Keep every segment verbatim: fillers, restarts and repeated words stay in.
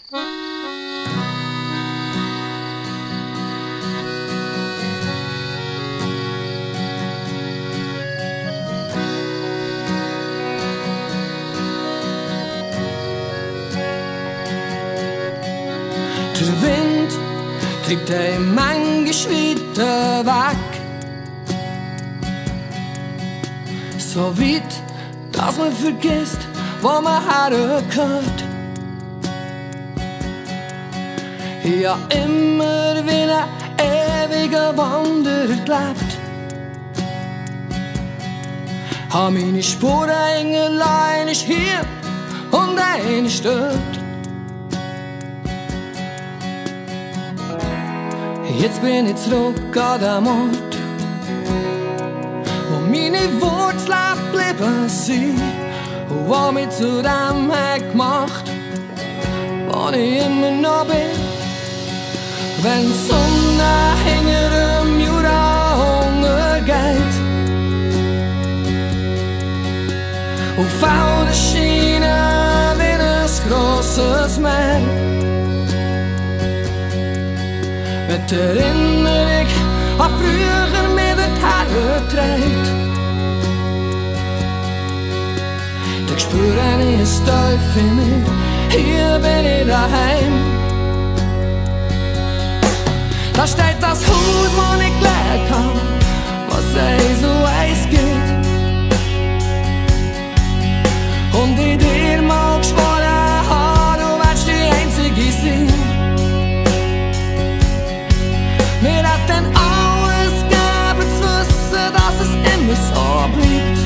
Der Wind treibt ihn manchmal weiter weg, so weit, dass man vergisst, wo man hergehört. Ja, immer wie ein ewiger Wanderer gelebt, hab meine Spuren hängen, eine ist hier und eine ist dort. Jetzt bin ich zurück an den Ort, wo meine Wurzeln geblieben sind und was mich zu dem hat gemacht, wo ich immer noch bin. Wenn die Sonne hinter dem Jura untergeht und Felder scheinen wie ein grosses Meer, mit Erinnerung an früher mir dorthin trägt, dann spüre ich es tief in mir, hier bin ich daheim. Da steht das Haus, wo ich gelebt hab, was eins und eins gibt. Und ich dir mal geschworen hab, du wärst die Einzige sein. Wir hätten alles gegeben, zu wissen, dass es immer so bleibt.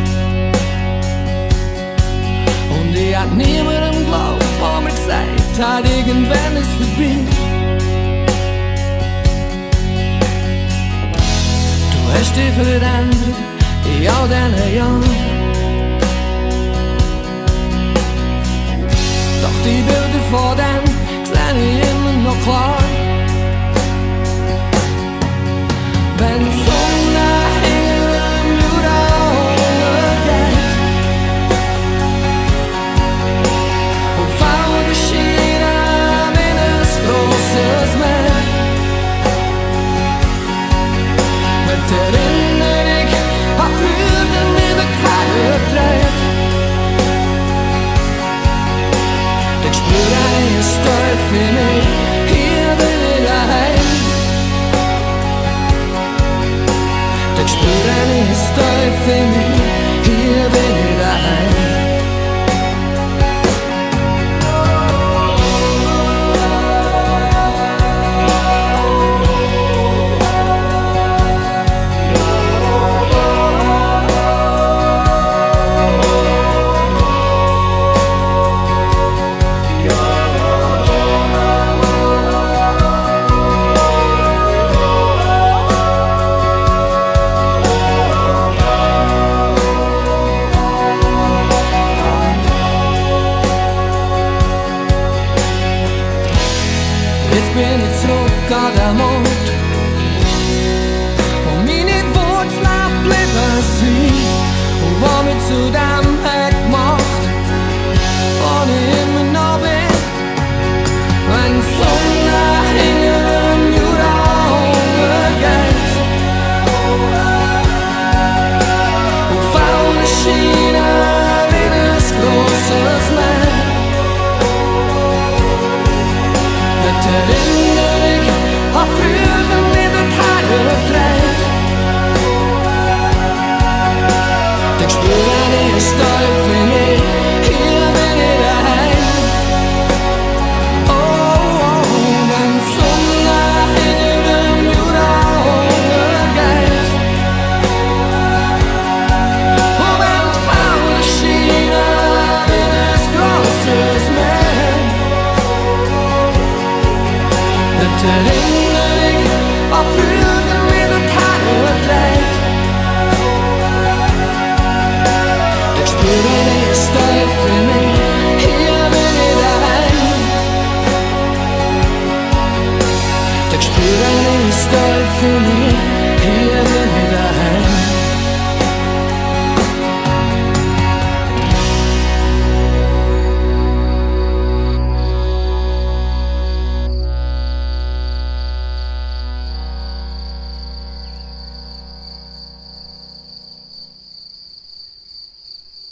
Und ich hätt niemandem geglaubt, wo mir gesagt hat, irgendwann ist vorbei. Du hast dich verändert in all diesen Jahren, doch die Bilder von dem sehe ich immer noch klar. Wenn die Sonne hinter dem Jura untergeht und Felder scheinen wie ein grosses Meer, mit Erinnerung an früher mir dorthin trägt, dann spüre ich es tief in mir, hier bin ich daheim. Dann spüre ich es tief in mir, hier bin ich daheim. Jetzt bin ich zurück an den Ort, wo meine Wurzeln geblieben sind und was mich zu dem hat gemacht, wo ich immer noch bin. Wenn die Sonne hinter dem Jura untergeht und Felder scheinen wie ein grosses Meer, mit Erinnerung an früher mir dorthin trägt, dann spüre ich es tief in mir, hier bin ich daheim. Oh, oh, wenn die Sonne hinter dem Jura untergeht und wenn die Felder scheinen wie ein grosses Meer, mit Erinnerung an früher mir dorthin trägt, dann spüre